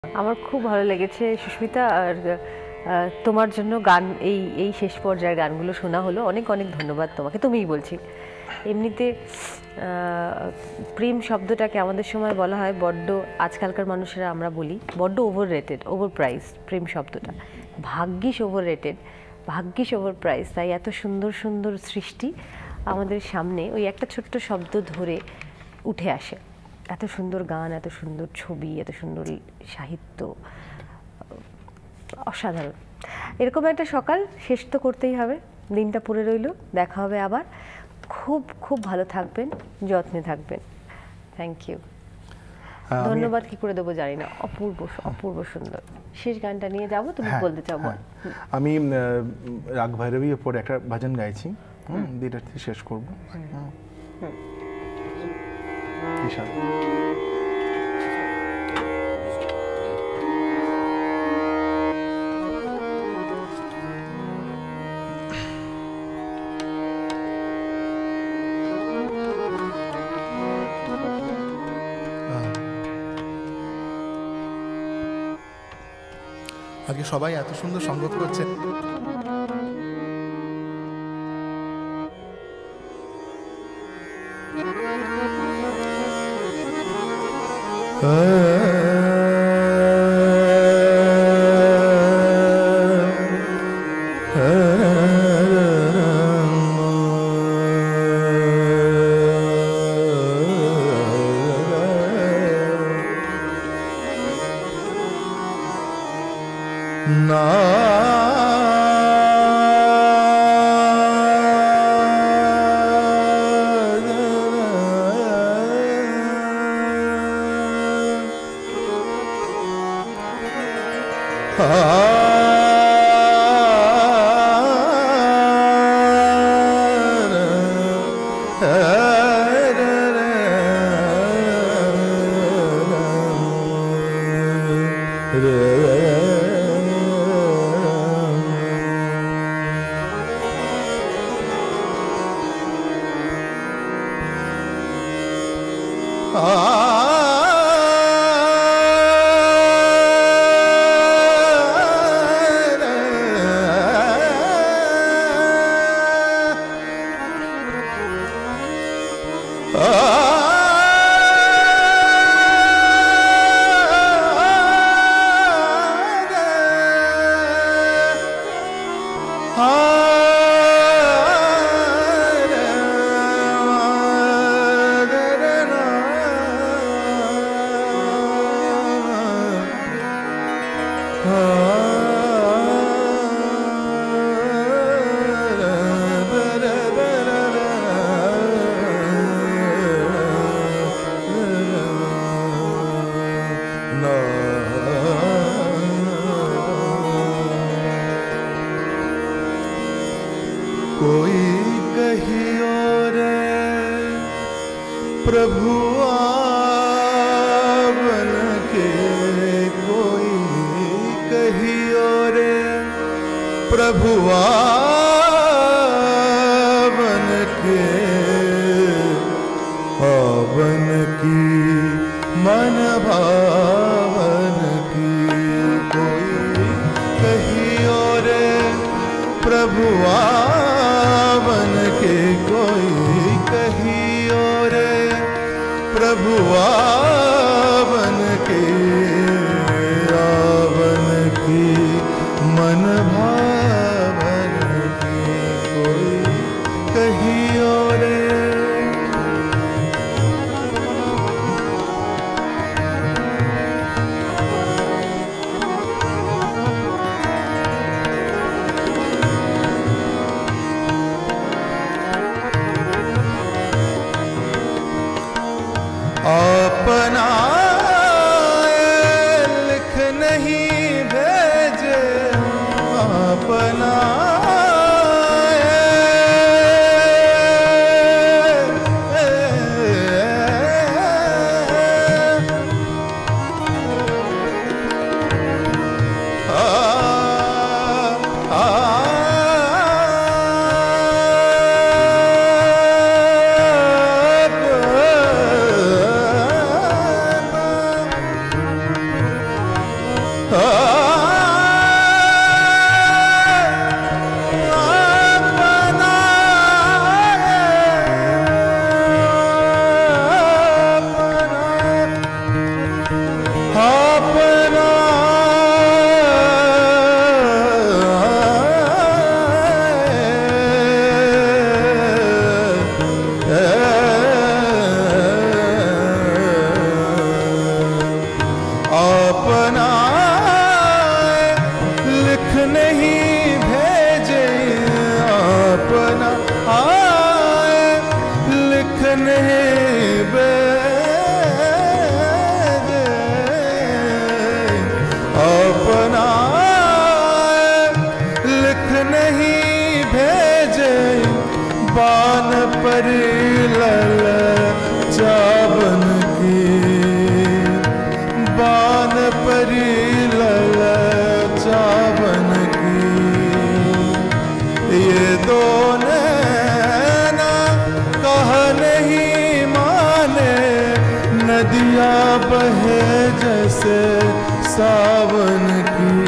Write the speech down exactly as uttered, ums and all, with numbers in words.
আমার খুব ভালো লেগেছে সুস্মিতা, আর তোমার জন্য গান এই এই শেষ পর্যায়ের গানগুলো শোনা হলো। অনেক অনেক ধন্যবাদ তোমাকে। তুমিই বলছি, এমনিতে প্রেম শব্দটাকে আমাদের সময় বলা হয় বড্ড, আজকালকার মানুষেরা আমরা বলি বড্ড ওভার রেটেড, ওভার প্রাইস। প্রেম শব্দটা ভাগ্যিস ওভার রেটেড, ভাগ্যিস ওভার প্রাইস। তাই এত সুন্দর সুন্দর সৃষ্টি আমাদের সামনে ওই একটা ছোট্ট শব্দ ধরে উঠে আসে। এত সুন্দর গান, এত সুন্দর ছবি, এত সুন্দর সাহিত্য, অসাধারণ। এরকম একটা সকাল শেষ তো করতেই হবে, দিনটা পড়ে রইল। দেখা হবে আবার। খুব খুব ভালো থাকবেন, যত্নে থাকবেন। Thank you. ধন্যবাদ কি করে দেবো জানি না। অপূর্ব অপূর্ব সুন্দর। শেষ গানটা নিয়ে যাবো, তুমি বলতে চাও? আমি রাগ ভৈরবীর উপর একটা ভজন গাইছি, এটা শেষ করবো। ঈশান আজকে সবাই এত সুন্দর সংগত করছে। না कोई कहियो रे प्रभु आवन के, कोई कहियो रे प्रभु आवन के, आवन की मन भावन की। कोई कहियो रे प्रभु आवन के, कोई कहियो रे प्रभु आवन के, आवन की मन भावन की। कोई कहियो रे अपन नदियाँ बहे जैसे सावन की।